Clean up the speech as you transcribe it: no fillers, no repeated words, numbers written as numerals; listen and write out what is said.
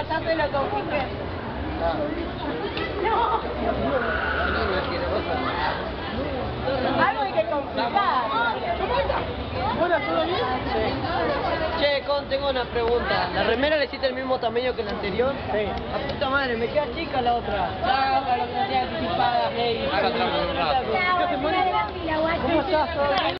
ya te lo confisqué. No. Algo hay que confiscar. Hola, ¿todo bien? Sí. Che, Con, tengo una pregunta. ¿La remera le hiciste el mismo tamaño que la anterior? Sí. La puta madre, me queda chica la otra. No, para lo que no sea anticipada, Ley. Acá estamos un rato. ¿Cómo estás? ¿Todo bien?